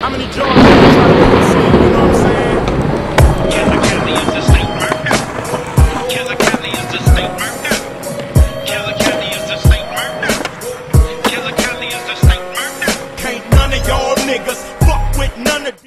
how many jars I try to make it seem, you know what I'm saying? Killer Kelly is the state murder. Killer Kelly is the state murder. Killer Kelly is the state murder. Killer Kelly is the state murder. Can't none of y'all niggas fuck with none of these.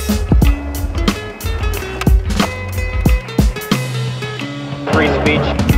Free speech.